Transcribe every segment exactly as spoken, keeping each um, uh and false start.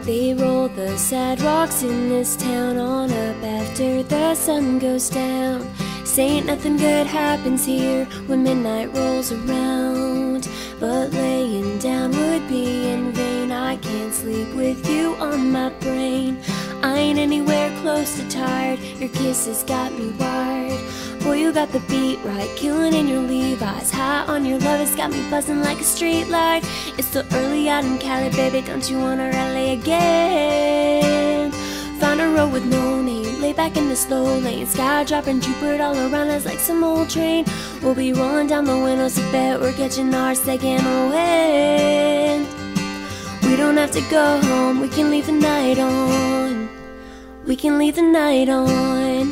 They roll the sidewalks in this town on up after the sun goes down. Say ain't nothing good happens here when midnight rolls around, but laying down would be in vain. I can't sleep with you on my brain. I ain't anywhere close to tired, your kisses got me wired. Boy, you got the beat right, killing in your Levi's. High on your love, it's got me buzzing like a street light. It's still early out in Cali, baby, don't you wanna rally again? Find a road with no name, lay back in the slow lane. Sky dropping Jupiter all around us like some old train. We'll be rolling down the windows, I bet we're catching our second wind. We don't have to go home, we can leave the night on. We can leave the night on.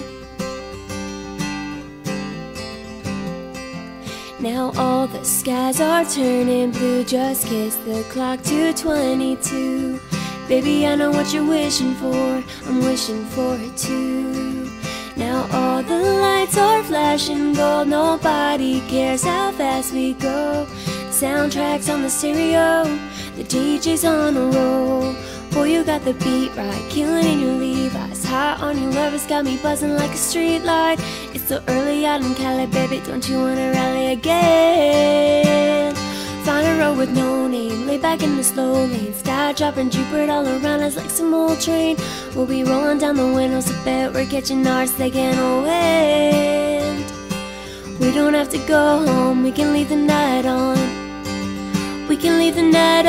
Now all the skies are turning blue, just kiss the clock to twenty-two. Baby, I know what you're wishing for, I'm wishing for it too. Now all the lights are flashing gold, nobody cares how fast we go. Soundtracks on the stereo, the D J's on a roll. Boy, you got the beat right, killing in your Levi's. High on your love, it's got me buzzing like a street light. It's so early out in Cali, baby, don't you wanna rally again? Find a road with no name, lay back in the slow lane. Sky dropping Jupiter all around us like some old train. We'll be rolling down the windows, I bet we're catching our second wind. We don't have to go home, we can leave the night on. We can leave the night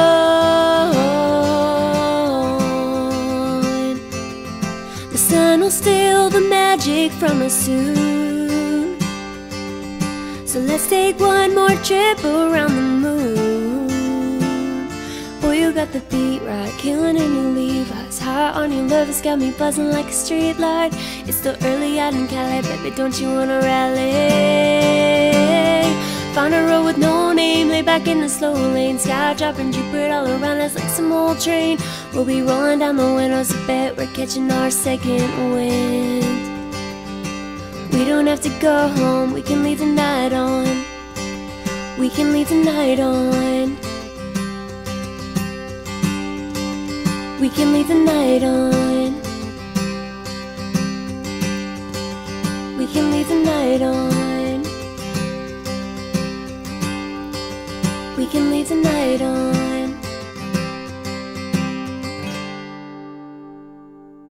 on. The sun will steal the magic from us soon, so let's take one more trip around the moon. Boy, you got the beat right, killing in your Levi's. High on your love, it's got me buzzing like a street light. It's still early out in Cali, baby, don't you wanna rally? Find a road with no name, lay back in the slow lane. Sky dropping Jupiter all around us like some old train. We'll be rolling down the windows, I bet we're catching our second wind. We don't have to go home, we can leave the night on. We can leave the night on. We can leave the night on. We can leave the night on. We can leave the night on.